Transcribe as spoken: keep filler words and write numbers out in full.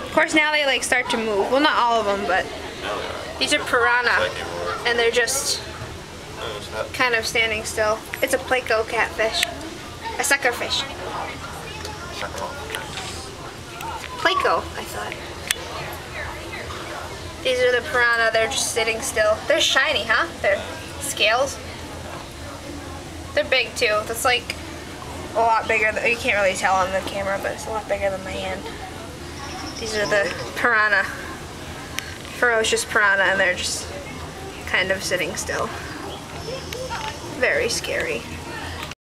Of course, now they like start to move. Well, not all of them, but these are piranha, and they're just kind of standing still. It's a pleco catfish, a suckerfish. Pleco, I thought. These are the piranha. They're just sitting still. They're shiny, huh? They're scales. They're big too. That's like a lot bigger. Than, you can't really tell on the camera, but it's a lot bigger than my hand. These are the piranha, ferocious piranha, and they're just kind of sitting still. Very scary.